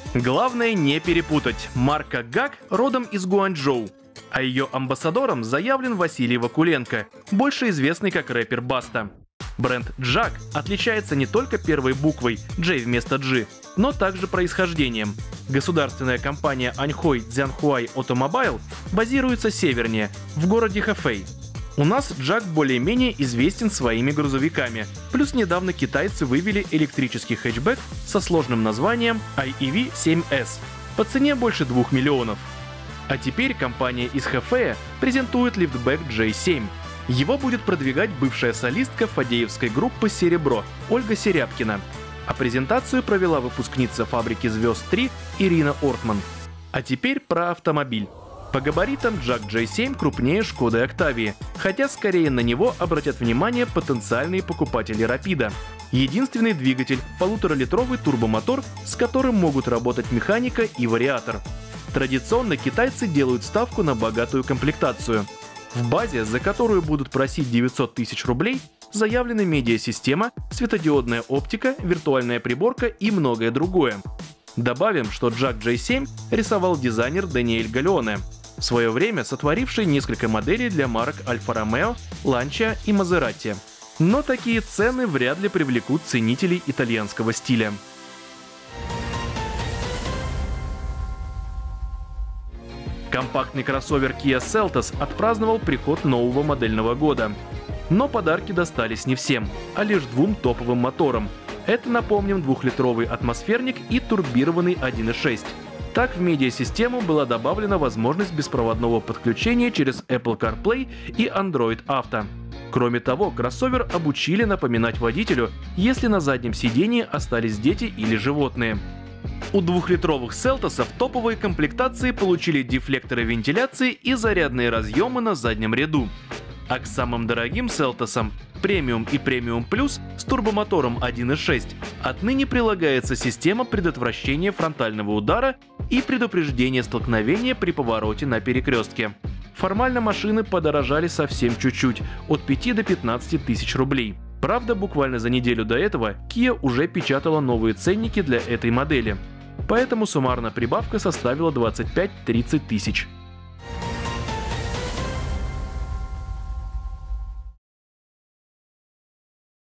Главное не перепутать. Марка GAC родом из Гуанчжоу, а ее амбассадором заявлен Василий Вакуленко, больше известный как рэпер Баста. Бренд JAG отличается не только первой буквой J вместо G, но также происхождением. Государственная компания Аньхой Цзянхуай Automobile базируется севернее, в городе Хэфэй. У нас JAG более-менее известен своими грузовиками, плюс недавно китайцы вывели электрический хэтчбэк со сложным названием IEV-7S по цене больше 2 миллионов. А теперь компания из Хэфэя презентует лифтбэк J7. Его будет продвигать бывшая солистка фадеевской группы «Серебро» Ольга Серябкина. А презентацию провела выпускница «Фабрики звезд 3» Ирина Ортман. А теперь про автомобиль. По габаритам JAG J7 крупнее Шкоды Октавии, хотя скорее на него обратят внимание потенциальные покупатели Рапида. Единственный двигатель – 1,5-литровый турбомотор, с которым могут работать механика и вариатор. Традиционно китайцы делают ставку на богатую комплектацию. В базе, за которую будут просить 900 тысяч рублей, заявлены медиасистема, светодиодная оптика, виртуальная приборка и многое другое. Добавим, что JAG J7 рисовал дизайнер Даниэль Галлеоне, в свое время сотворивший несколько моделей для марок Альфа Ромео, Ланча и Мазерати. Но такие цены вряд ли привлекут ценителей итальянского стиля. Компактный кроссовер Kia Seltos отпраздновал приход нового модельного года. Но подарки достались не всем, а лишь двум топовым моторам. Это, напомним, 2-литровый атмосферник и турбированный 1.6. Так в медиасистему была добавлена возможность беспроводного подключения через Apple CarPlay и Android Auto. Кроме того, кроссовер обучили напоминать водителю, если на заднем сидении остались дети или животные. У 2-литровых Селтосов топовые комплектации получили дефлекторы вентиляции и зарядные разъемы на заднем ряду. А к самым дорогим Селтосам премиум и премиум плюс с турбомотором 1.6 отныне прилагается система предотвращения фронтального удара и предупреждения столкновения при повороте на перекрестке. Формально машины подорожали совсем чуть-чуть, от 5 до 15 тысяч рублей. Правда, буквально за неделю до этого Kia уже печатала новые ценники для этой модели. Поэтому суммарно прибавка составила 25-30 тысяч.